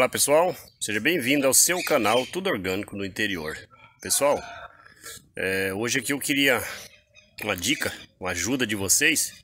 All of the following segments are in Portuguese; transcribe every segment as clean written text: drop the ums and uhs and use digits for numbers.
Olá pessoal, seja bem-vindo ao seu canal Tudo Orgânico no Interior. Pessoal, hoje aqui eu queria uma dica, uma ajuda de vocês.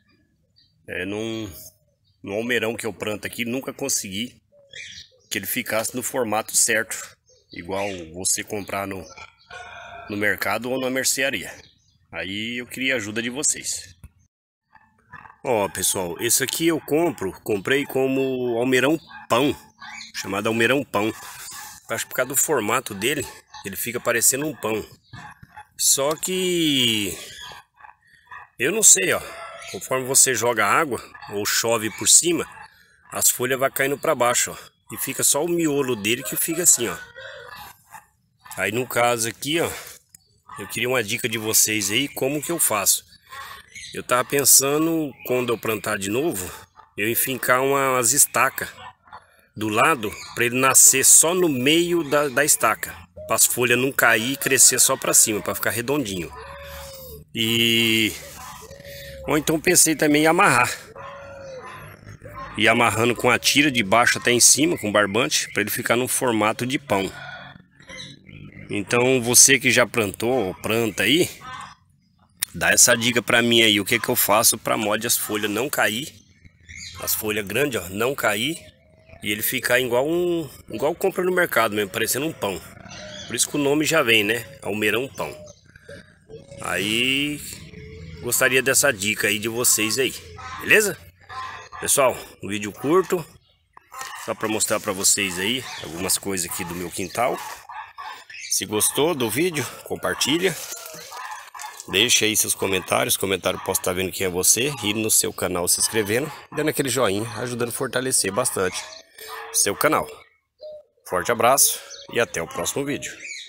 Num almeirão que eu planto aqui, nunca consegui que ele ficasse no formato certo, igual você comprar no mercado ou na mercearia. Aí eu queria a ajuda de vocês. Ó pessoal, esse aqui eu comprei como almeirão pão, chamado almeirão pão. Acho que por causa do formato dele, ele fica parecendo um pão. Só que eu não sei, ó. Conforme você joga água ou chove por cima, as folhas vão caindo para baixo, ó. E fica só o miolo dele que fica assim, ó. Aí no caso aqui, ó, eu queria uma dica de vocês aí, como que eu faço. Eu tava pensando, quando eu plantar de novo, eu enfincar umas estacas do lado para ele nascer só no meio da estaca, para as folhas não cair e crescer só para cima, para ficar redondinho. Ou então pensei também em amarrar, e amarrando com a tira de baixo até em cima com barbante, para ele ficar no formato de pão. Então você que já plantou ou planta aí, dá essa dica para mim aí, o que eu faço para molde as folhas não cair, as folhas grandes, ó, não cair. E ele ficar igual compra no mercado mesmo, parecendo um pão. Por isso que o nome já vem, né? Almeirão pão. Aí gostaria dessa dica aí de vocês aí, beleza? Pessoal, um vídeo curto, só para mostrar para vocês aí algumas coisas aqui do meu quintal. Se gostou do vídeo, compartilha. Deixa aí seus comentários, posso estar vendo quem é você. E no seu canal se inscrevendo, dando aquele joinha, ajudando a fortalecer bastante seu canal. Forte abraço e até o próximo vídeo.